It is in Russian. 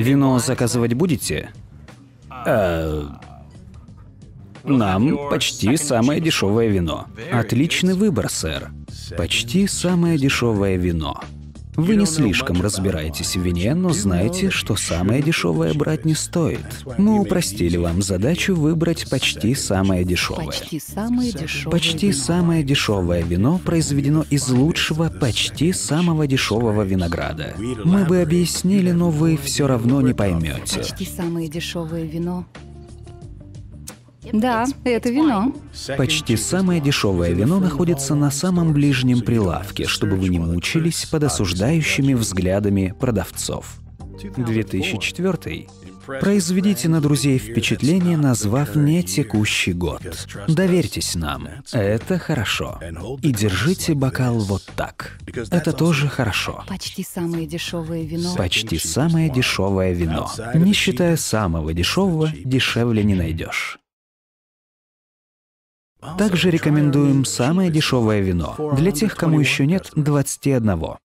Вино заказывать будете? Нам почти самое дешевое вино. Отличный выбор, сэр. Почти самое дешевое вино. Вы не слишком разбираетесь в вине, но знаете, что самое дешевое брать не стоит. Мы упростили вам задачу выбрать почти самое дешевое. Почти самое дешевое вино произведено из лучшего, почти самого дешевого винограда. Мы бы объяснили, но вы все равно не поймете. Почти самое дешевое вино. Да, это вино. Почти самое дешевое вино находится на самом ближнем прилавке, чтобы вы не мучились под осуждающими взглядами продавцов. 2004. Произведите на друзей впечатление, назвав не текущий год. Доверьтесь нам. Это хорошо. И держите бокал вот так. Это тоже хорошо. Почти самое дешевое вино. Почти самое дешевое вино. Не считая самого дешевого, дешевле не найдешь. Также рекомендуем самое дешевое вино для тех, кому еще нет 21.